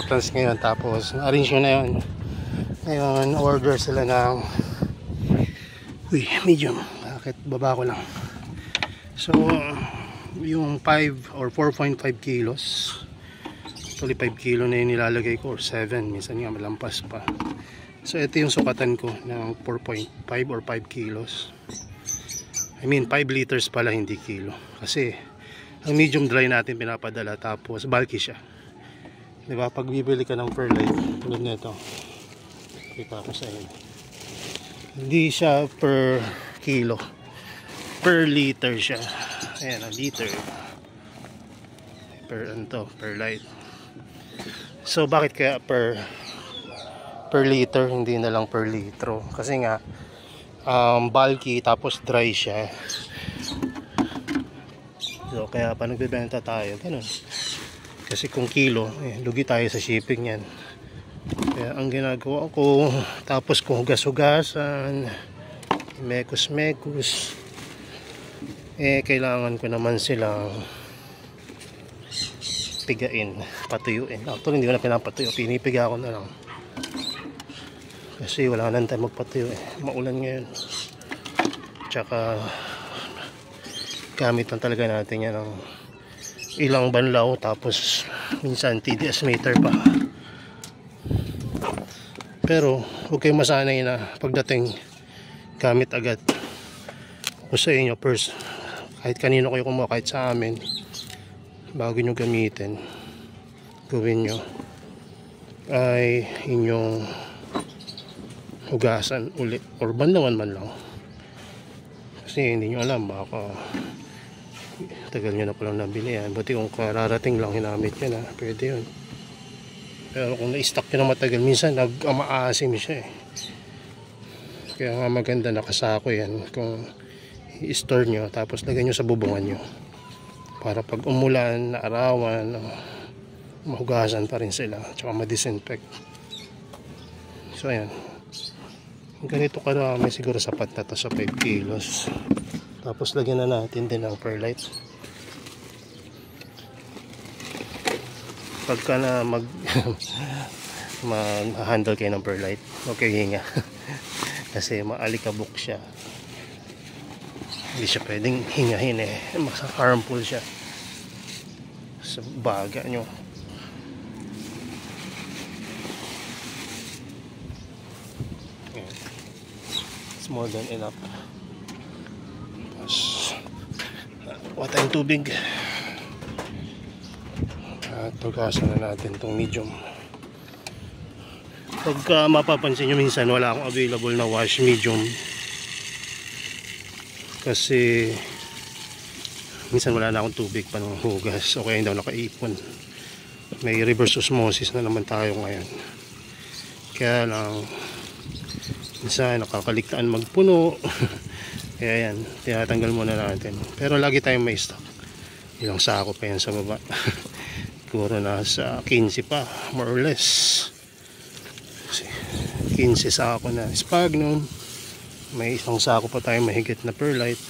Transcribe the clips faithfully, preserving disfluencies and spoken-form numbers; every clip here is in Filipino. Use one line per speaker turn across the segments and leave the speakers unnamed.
acceptance ngayon, tapos arrange nyo na yun. Ngayon order sila ng uy, medium. Bakit baba ko lang. So yung five or four point five kilos, actually five kilo na yung nilalagay ko, or seven, minsan nga malampas pa. So ito yung sukatan ko ng four point five or five kilos. I mean five liters pala, hindi kilo, kasi ang medium dry natin pinapadala, tapos bulky siya, diba? Pag bibili ka ng Perlite tulad nito, kita ko sa inyo, hindi siya per kilo, per liter siya. Ayan, a liter per ano, Perlite. So bakit kaya per per liter, hindi na lang per litro? Kasi nga um, bulky tapos dry siya. So kaya pa nagbebenta tayo ganun, kasi kung kilo eh, lugi tayo sa shipping yan. Kaya ang ginagawa ko, tapos kung hugas-hugasan, mekus-mekus, eh kailangan ko naman silang pigain, patuyuin. Actually hindi ko na pinapatuyo, pinipiga ko na lang, kasi wala nang tayo magpatuyo eh, maulan ngayon. Tsaka gamit lang talaga natin yan ng ilang banlaw, tapos minsan T D S meter pa. Pero huwag kayong masanay na pagdating gamit agad. O sa inyo first, kahit kanino kayo kumuha, kahit sa amin, bago nyo gamitin, gawin nyo ay inyong hugasan ulit or banlawan man lang, kasi hindi nyo alam, baka tagal nyo na palang nabili yan. Buti kung kararating lang hinamit nyo na, pwede yun. Pero kung na-stock nyo na matagal, minsan nag-amaasim siya eh. Kaya nga maganda nakasako yan kung i-store nyo, tapos lagyan nyo sa bubungan nyo, para pag umulan, naarawan, mahugasan pa rin sila, tsaka ma-disinfect. So ayan, ganito karami, siguro sapat na to sa five kilos. Tapos lagyan na natin din ng Perlite. Pagka na mag mag-handle kayo ng Perlite, okay, hinga. Kasi maalikabok siya, hindi siya pwedeng hingahin eh, mas harmful siya sa baga nyo. It's more than enough. Kuha tayong tubig at pagkasan na natin itong medium. Pagka mapapansin nyo, minsan wala akong available na wash medium, kasi minsan wala na akong tubig pa ng hugas, o kaya hindi ako nakaipon. May reverse osmosis na naman tayo ngayon, kaya lang minsan nakakaligtaan magpuno. Kaya yan, tinatanggal muna natin. Pero lagi tayong may stock. Ilang sako pa yan sa baba. Siguro nasa fifteen pa, more or less. fifteen sako na Sphagnum. May isang sako pa tayong mahigit na Perlite.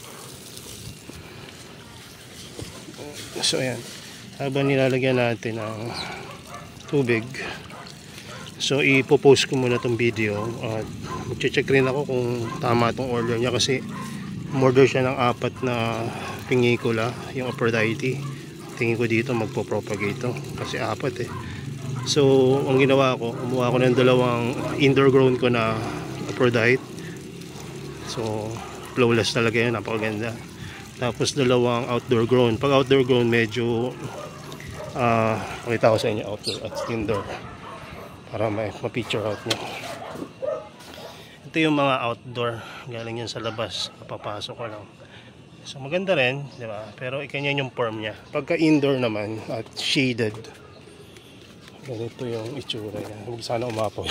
So ayan, habang nilalagyan natin ang tubig, so ipopost ko muna itong video at mag-check rin ako kung tama itong order niya, kasi order siya ng apat na pingicula, yung Aphrodite. Tingin ko dito magpo-propagate ito kasi apat eh. So ang ginawa ko, kumuha ko ng dalawang indoor grown ko na Aphrodite. So flawless talaga yun, napakaganda. Tapos dalawang outdoor grown. Pag outdoor grown medyo uh, pakita ko sa inyo outdoor at indoor para may ma-picture out nyo. Ito yung mga outdoor, galing yan sa labas, kapapasok ko lang. So maganda rin, di ba? Pero ikanyan yung form niya. Pagka indoor naman at shaded, ganito yung itsura niya. Huwag sana umapoy.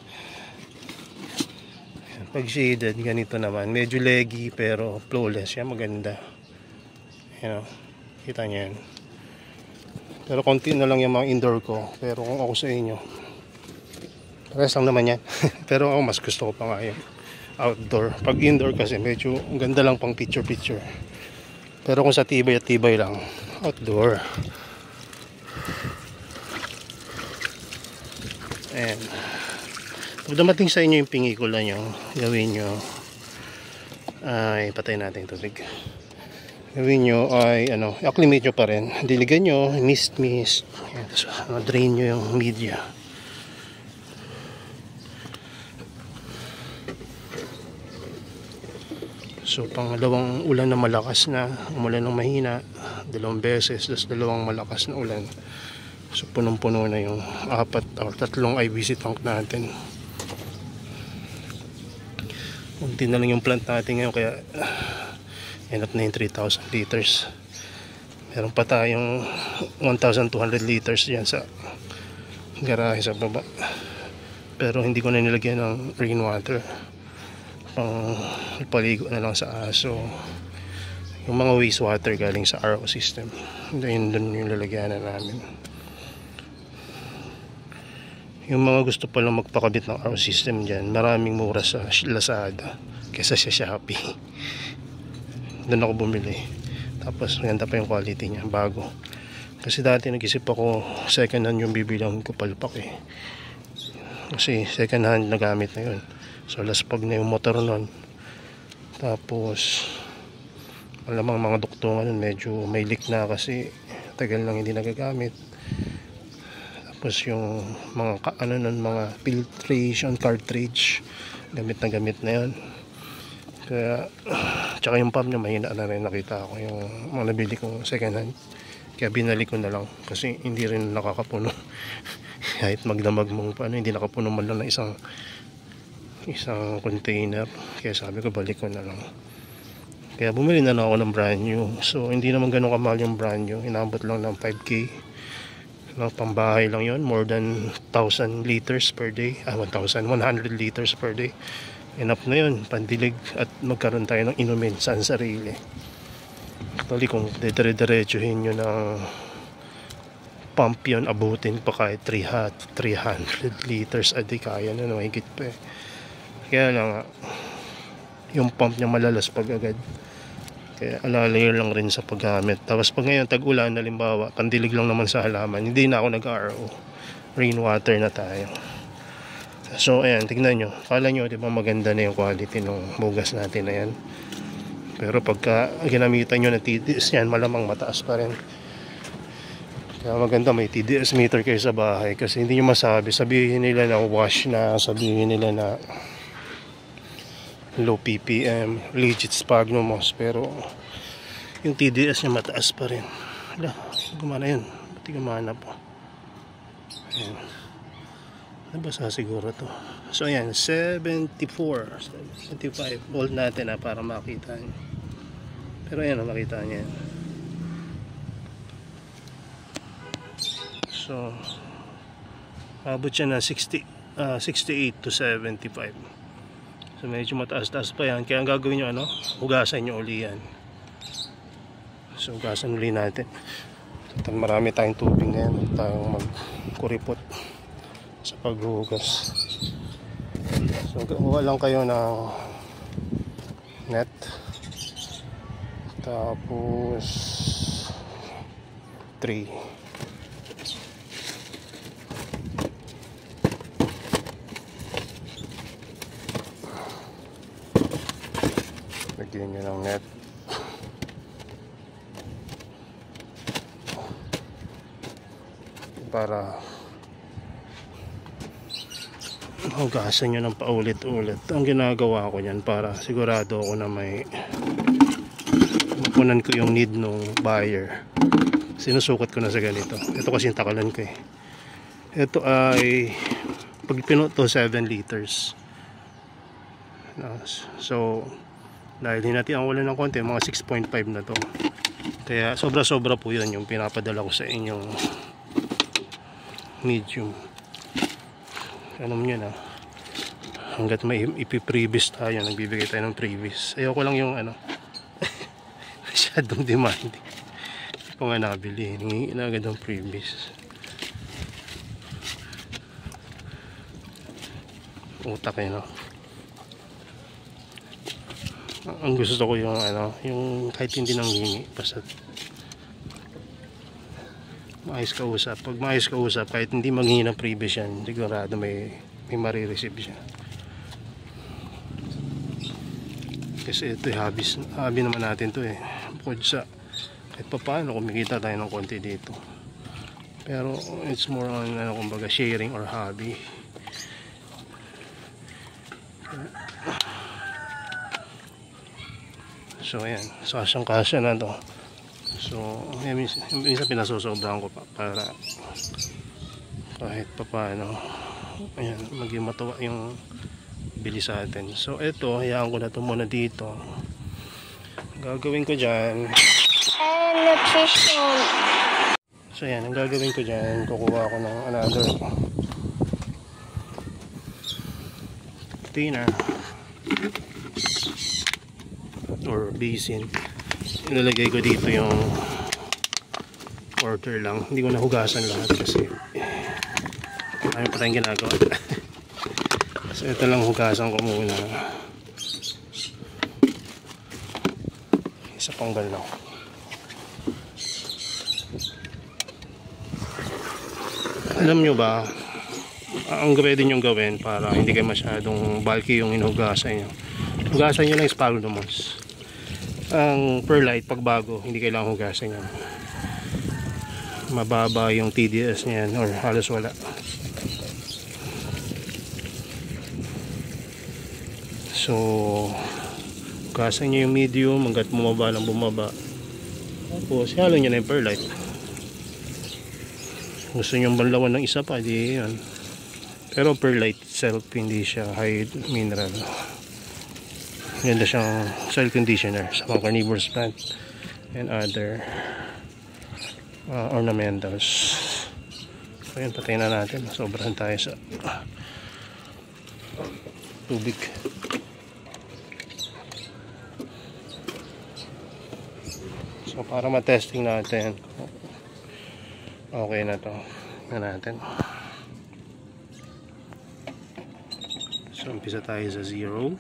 Pag shaded, ganito naman, medyo leggy pero flawless siya, maganda. You know, kita niya yan. Pero konti na lang yung mga indoor ko. Pero kung ako sa inyo, pares lang naman yan. Pero ako mas gusto ko pa nga yung outdoor. Pag indoor kasi medyo ganda lang pang picture picture. Pero kung sa tibay at tibay lang, outdoor. Ayan. Pag dumating sa inyo yung pinikula nyo, gawin nyo ay patay natin yung tubig. Gawin nyo ay ano, acclimate nyo pa rin. Diligan nyo, mist mist. Ayan, so, uh, drain nyo yung media. So pangalawang ulan na malakas na, umulan ng mahina, dalawang beses, tapos dalawang malakas na ulan. So punong-puno na yung apat or tatlong I B C tank natin. Unti na lang yung plant natin ngayon, kaya uh, end up na yung three thousand liters. Meron pa tayong one thousand two hundred liters dyan sa garahe sa baba. Pero hindi ko na nilagyan ng rainwater. Pang paligo na lang sa aso. Yung mga wastewater galing sa R O system, yun dun yung lalagyan na namin. Yung mga gusto palang magpakabit ng R O system dyan, maraming mura sa Lazada kesa sa Shopee. Doon ako bumili, tapos maganda pa yung quality niya, bago. Kasi dati nag-isip ako second hand yung bibilang ko palpak eh, kasi second hand na gamit na yun. So laspag na yung motor nun. Tapos malamang mga duktungan nun medyo may leak na kasi tagal lang hindi nagagamit. Tapos yung mga ano nun, mga filtration cartridge, gamit na gamit na yun. Kaya tsaka yung pump niya mahina na rin, nakita ko yung mga nabili kong second hand. Kaya binalik ko na lang kasi hindi rin nakakapuno. Kahit magdamag mong paano, hindi nakapuno man lang na isang isang container. Kaya sabi ko balik ko na lang. Kaya bumili na lang ako ng brand new. So hindi naman ganun kamahal yung brand new, inabot lang ng five K. No, pambahay lang yon, more than one thousand liters per day, ah one thousand one hundred liters per day. Enough na yun, pandilig at magkaroon tayo ng inumin saan sarili. Actually kung dire-diretsuhin nyo ng pump yun, abutin pa kahit three hundred liters a day, kaya na, mahigit pa eh. Kaya lang yung pump niya malalaspag agad, kaya alalayo lang rin sa paggamit. Tapos pag ngayon tag-ulan, halimbawa pandilig lang naman sa halaman, hindi na ako nag-R O, rainwater na tayo. So ayan, tignan nyo, kala nyo diba maganda na yung quality ng bugas natin na yan, pero pagka ginamitan nyo na T D S yan, malamang mataas pa rin. Kaya maganda may T D S meter kayo sa bahay, kasi hindi nyo masabi, sabihin nila na wash na, sabihin nila na low P P M, legit sphagnumos, pero yung T D S niya mataas pa rin. Wala, gumana yun, pati gumana po. Ayan, nabasa siguro to. So ayan, seventy-four, seventy-five volt natin na para makita nyo. Pero ayan, makita nyo yan. So abot siya na sixty, uh, sixty-eight to seventy-five. So medyo mataas-taas pa yan. Kaya ang gagawin nyo, ano, hugasan nyo uli yan. So hugasan uli natin. So, marami tayong tubig ngayon, tayong magkuripot sa paghugas. So gawa lang kayo ng net, tapos three. Lagyan nyo ng net. Para hugasan nyo ng paulit-ulit. Ang ginagawa ko yan para sigurado ako na may mapunan ko yung need ng buyer. Sinusukat ko na sa ganito. Ito kasi yung takalan ko eh. Ito ay pag pinuto to seven liters. So dahil hinatian ko lang ng konti, mga six point five na to. Kaya sobra-sobra po yun yung pinapadala ko sa inyong medium. Alam nyo na, hanggat may ipiprevious tayo, nagbibigay tayo ng previous. Ayoko lang yung ano masyadong demanding. Hindi ko nga nakabili, hingi na agad ng previous. Utak eh, no? Ang gusto ko yung ano, yung kahit hindi nang hingi, basta maayos kausap. Pag maayos kausap, kahit hindi manghingi ng previous yan, sigurado may, may marireceive siya. Kasi ito yung hobbies, hobby naman natin to eh. Bukod sa kahit pa paano kumikita tayo ng konti dito. Pero it's more on ano, kumbaga sharing or hobby. So ayan, sasyang kasya na to. So minsan, minsan pinasosobrahan ko pa para kahit pa paano ayan, maging matuwa yung bili sa atin. So ito, hayaan ko na ito muna dito. Gagawin ko dyan
And nutrition.
so yan, ang gagawin ko dyan, kukuha ko ng another container or basin. Ilalagay ko dito yung water lang, hindi ko nahugasan lahat kasi ano pa tayong ginagawa. So ito lang hugasan ko muna, isa pang galon. Alam nyo ba, ang pwede nyo gawin para hindi kayo masyadong bulky yung inuhugasan nyo, hugasan nyo lang sphagnums. Ang perlite pag bago, hindi kailangan hugasan yan, mababa yung T D S niyan or halos wala. So hugasan nyo yung medium hanggat bumaba lang bumaba, tapos halo nyo na yung perlite. Gusto nyo banlawan ng isa pa, di yan. Pero perlite itself hindi siya high mineral, ganda siyang soil conditioner sa mga carnivorous plant and other uh, ornamentals. So yun, patayin na natin, sobrahan tayo sa tubig. So para matesting natin okay na to, na natin. So umpisa tayo sa zero.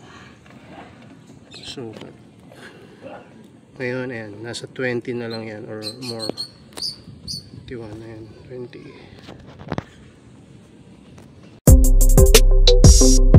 So ngayon ayan, nasa twenty na lang yan or more. twenty-one na yan, twenty.